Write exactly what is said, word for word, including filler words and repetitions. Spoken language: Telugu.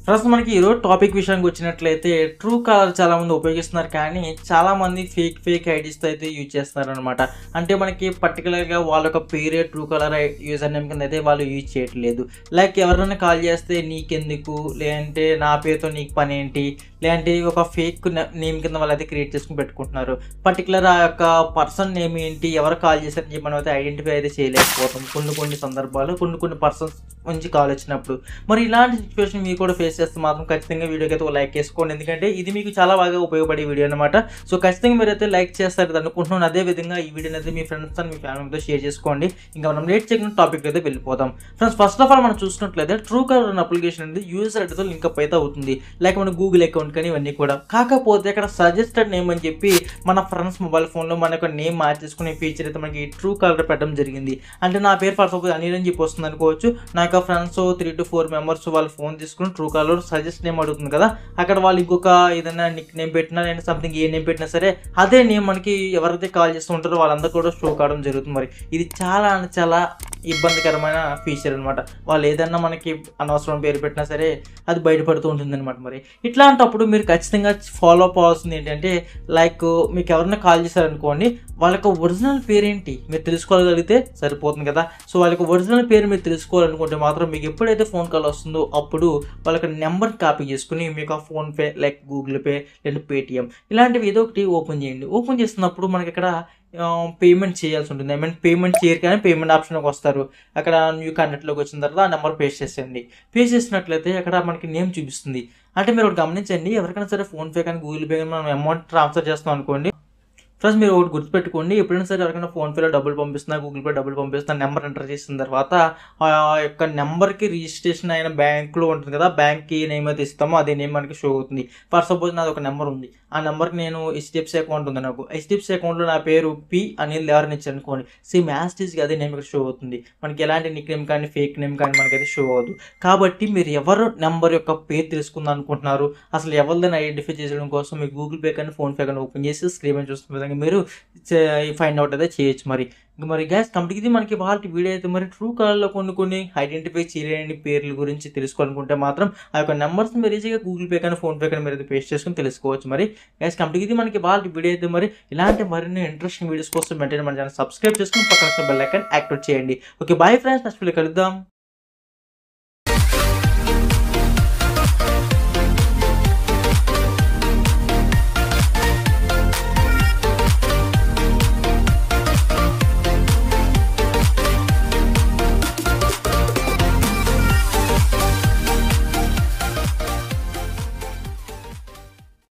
ప్రస్తుతం మనకి ఈరోజు టాపిక్ విషయానికి వచ్చినట్లయితే ట్రూ కాలర్ చాలా మంది ఉపయోగిస్తున్నారు, కానీ చాలా మంది ఫేక్ ఫేక్ ఐడీస్తో అయితే యూజ్ చేస్తున్నారు అనమాట. అంటే మనకి పర్టికులర్గా వాళ్ళ యొక్క పేరే ట్రూ కాలర్ యూజర్ నేమ్ కింద అయితే వాళ్ళు యూజ్ చేయట్లేదు. లైక్ ఎవరైనా కాల్ చేస్తే నీకెందుకు, లేదంటే నా పేరుతో నీకు పని ఏంటి, లేదంటే ఒక ఫేక్ నేమ్ కింద వాళ్ళు అయితే క్రియేట్ చేసుకుని పెట్టుకుంటున్నారు. పర్టికులర్ ఆ యొక్క పర్సన్ నేమ్ ఏంటి, ఎవరు కాల్ చేశారని చెప్పి మనం అయితే ఐడెంటిఫై అయితే చేయలేకపోతాం కొన్ని కొన్ని సందర్భాలు, కొన్ని కొన్ని పర్సన్స్ నుంచి కాల్ వచ్చినప్పుడు. మరి ఇలాంటి సిచ్యువేషన్ మీరు కూడా ఫేస్ చేస్తే మాత్రం ఖచ్చితంగా వీడియోకి అయితే ఒక లైక్ చేసుకోండి, ఎందుకంటే ఇది మీకు చాలా బాగా ఉపయోగపడే వీడియో అనమాట. సో ఖచ్చితంగా మీరైతే లైక్ చేస్తారు అనుకుంటున్నాను. అదేవిధంగా ఈ వీడియోని అయితే మీ ఫ్రెండ్స్తో మీ ఫ్యామిలీతో షేర్ చేసుకోండి. ఇంకా మనం లేట్ చేయకుండా టాపిక్ అయితే వెళ్ళిపోతాం. ఫ్రెండ్స్, ఫస్ట్ ఆఫ్ ఆల్ మనం చూసినట్లయితే ట్రూ కాలర్ అనే అప్లికేషన్ అనేది యూజర్ ఐడితో లింక్అప్ అయితే అవుతుంది, లైక్ మన గూగుల్ అకౌంట్ కానీ ఇవన్నీ కూడా. కాకపోతే అక్కడ సజెస్టెడ్ నేమ్ అని చెప్పి మన ఫ్రెండ్స్ మొబైల్ ఫోన్లో మన యొక్క నేమ్ మార్చేసుకునే ఫీచర్ అయితే మనకి ట్రూ కాలర్ పెట్టడం జరిగింది. అంటే నా పేరు ఫర్ సపోజ్ అనిల్ అని చెప్పి వస్తుంది అనుకోవచ్చు. నా యొక్క friends three to four members వాళ్ళ ఫోన్ తీసుకుని ట్రూ కాలర్ సజెస్ట్ నేమ్ అడుగుతుంది కదా, అక్కడ వాళ్ళు ఇంకొక ఏదైనా నిక్ నేమ్ పెట్టినా లేదా సంథింగ్ ఏ నేమ్ పెట్టినా సరే అదే నేమ్ మనకి ఎవరైతే కాల్ చేస్తూ ఉంటారో వాళ్ళందరూ కూడా షో కావడం జరుగుతుంది. మరి ఇది చాలా చాలా ఇబ్బందికరమైన ఫీచర్ అనమాట. వాళ్ళు ఏదన్నా మనకి అనవసరం పేరు పెట్టినా సరే అది బయటపడుతూ ఉంటుంది అనమాట. మరి ఇట్లాంటప్పుడు మీరు ఖచ్చితంగా ఫాలో అప్ అవ్వాల్సింది ఏంటంటే, లైక్ మీకు ఎవరైనా కాల్ చేశారనుకోండి, వాళ్ళ యొక్క ఒరిజినల్ పేరేంటి మీరు తెలుసుకోగలిగితే సరిపోతుంది కదా. సో వాళ్ళ యొక్క ఒరిజినల్ పేరు మీరు తెలుసుకోవాలనుకుంటే మాత్రం మీకు ఎప్పుడైతే ఫోన్ కాల్ వస్తుందో అప్పుడు వాళ్ళ యొక్క నెంబర్ కాపీ చేసుకుని మీకు ఆ ఫోన్పే లైక్ గూగుల్ పే లేదా పేటిఎం ఇలాంటివి ఏదో ఒకటి ఓపెన్ చేయండి. ఓపెన్ చేస్తున్నప్పుడు మనకి ఇక్కడ పేమెంట్ చేయాల్సి ఉంటుంది. ఐ మీన్ పేమెంట్ చేయరు కానీ పేమెంట్ ఆప్షన్కి వస్తారు. అక్కడ న్యూ కాంటాక్ట్లోకి వచ్చిన తర్వాత ఆ నెంబర్ పేస్ట్ చేసేయండి. పేస్ట్ చేసినట్లయితే అక్కడ మనకి నేమ్ చూపిస్తుంది. అంటే మీరు ఒకటి గమనించండి, ఎవరికైనా సరే ఫోన్పే కానీ గూగుల్ పే కానీ మనం అమౌంట్ ట్రాన్స్ఫర్ చేస్తాం అనుకోండి, ఫ్రెండ్స్ మీరు ఒకటి గుర్తుపెట్టుకోండి, ఎప్పుడైనా సరే ఎవరికైనా ఫోన్పేలో డబ్బులు పంపిస్తున్నా గూగుల్ పే డబ్బులు పంపిస్తున్నా నెంబర్ ఎంటర్ చేసిన తర్వాత ఆ యొక్క నెంబర్కి రిజిస్ట్రేషన్ అయిన బ్యాంక్లో ఉంటుంది కదా, బ్యాంక్కి నేమ్ అయితే ఇస్తామో అదే నేమ్ మనకి షో అవుతుంది. ఫర్ సపోజ్ నాది ఒక నెంబర్ ఉంది, ఆ నెంబర్కి నేను హెచ్డిఎఫ్సి అకౌంట్ ఉంది, నాకు హెచ్డిఎఫ్సి అకౌంట్లో నా పేరు పి అనిల్ ఎవరిని ఇచ్చారు అనుకోండి, సేమ్ యాస్టీస్గా అదే నేమ్ ఇక్కడ షో అవుతుంది. మనకి ఎలాంటి నిక్ నేమ్ కానీ ఫేక్ నేమ్ కానీ మనకైతే షో అవ్వదు. కాబట్టి మీరు ఎవరు నెంబర్ యొక్క పేరు తెలుసుకుందాం అనుకుంటున్నారు, అసలు ఎవరిదని ఐడెంటిఫై చేయడం కోసం మీరు గూగుల్ పే కానీ ఫోన్పే కానీ ఓపెన్ చేసి స్క్రీన్ మీద చూస్తున్న మీరు ఫైండ్ అవుట్ అయితే చేయొచ్చు. మరి మరి గ్యాస్ కంప్లీట్గా మనకి వాళ్ళ వీడియో అయితే మరి ట్రూ కాలర్లో కొన్ని కొన్ని ఐడెంటిఫై చేయలేని పేర్ల గురించి తెలుసుకోవాలనుకుంటే మాత్రం ఆ యొక్క నెంబర్స్ మీరు ఈజీగా గూగుల్ పే కానీ ఫోన్పే కానీ మీరు అయితే పేస్ట్ చేసుకుని తెలుసుకోవచ్చు. మరి గ్యాస్ కంప్లీట్గా మనకి వాళ్ళ వీడియో అయితే మరి ఇలాంటి మరిన్ని ఇంట్రెస్టింగ్ వీడియోస్ కోసం వెంటనే మన ఛానల్ సబ్స్క్రైబ్ చేసుకుని పక్కన బెల్ ఐకాన్ యాక్టివేట్ చేయండి. Okay, bye friends, next video కలుద్దాం.